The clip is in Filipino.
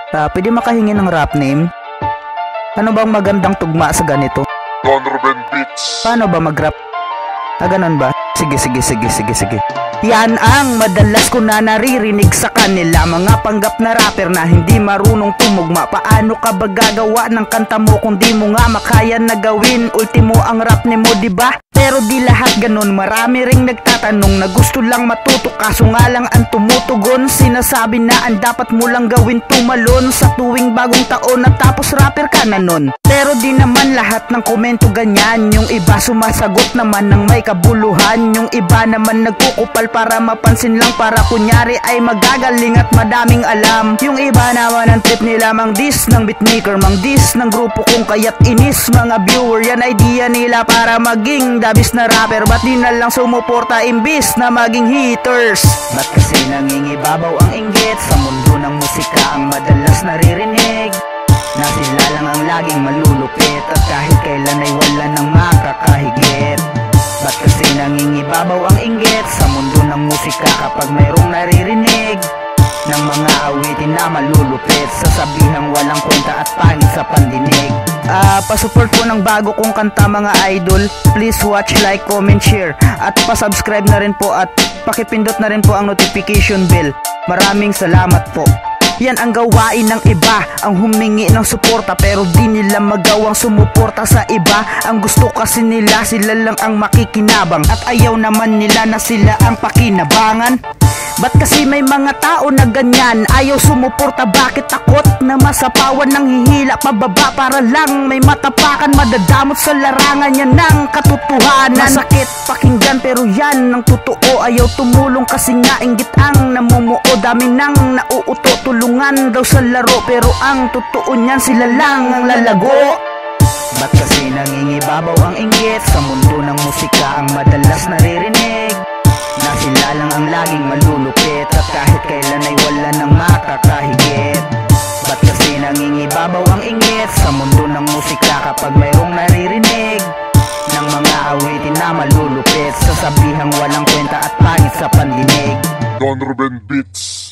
Pwede makahingi ng rap name? Ano bang magandang tugma sa ganito? Don Ruben Beats. Paano ba mag-rap? Ganon ba? Sige. Yan ang madalas ko na naririnig sa kanila, mga panggap na rapper na hindi marunong tumugma. Paano ka ba gagawa ng kanta mo kung di mo nga makaya na gawin? Ultimo ang rap ni mo, diba? Pero di lahat ganun, marami ring nagtatanong na gusto lang matuto, kaso nga lang ang tumutugon. Sinasabi na ang dapat mo lang gawin tumalon sa tuwing bagong taon at tapos rapper ka na nun. Pero di naman lahat ng komento ganyan, yung iba sumasagot naman ng may kabuluhan, yung iba naman nagkukupal para mapansin lang, para kunyari ay magagaling at madaming alam. Yung iba naman ang trip nila mang dis ng beatmaker, mang dis ng grupo kung kaya't inis mga viewer. Yan idea nila para maging dabis na rapper, ba't di na lang sumuporta imbis na maging haters? Ba't kasi nangingibabaw ang inggit sa mundo ng musika ang madalas naririnig, na sila lang ang laging malulupit at kahit kailan ay wala nang makakahigit. Ba't kasi nangingibabaw ang inggit sa mundo ng musika kapag mayroong naririnig ng mga awitin na malulupit, sasabihang walang kwenta at pangit sa pandinig. Pasupport po ng bago kong kanta mga idol. Please watch, like, comment, share at pasubscribe na rin po at pakipindot na rin po ang notification bell. Maraming salamat po. Yan ang gawain ng iba, ang humingi ng suporta pero di nila magawang sumuporta sa iba. Ang gusto kasi nila sila lang ang makikinabang at ayaw naman nila na sila ang pakinabangan. Ba't kasi may mga tao na ganyan, ayaw sumuporta, bakit takot na masapawan ng hihila pababa para lang may matapakan, madadamot sa larangan yan ng katotohanan. Masakit pakinggan pero yan ang totoo, ayaw tumulong kasi nga inggit ang namumuo. Dami nang nauuto, tulungan daw sa laro pero ang totoo niyan sila lang ang lalago. Ba't kasi nangingibabaw ang inggit sa mundo ng musika ang madalas naririnig, na sila lang ang laging malulupit at kahit kailan ay wala nang makakahigit. Ba't kasi nangingibabaw ang inggit sa mundo ng musika kapag mayroong naririnig ng mga awitin na malulupit, sasabihang walang kwenta at pangit sa pandinig. Don Ruben Beats.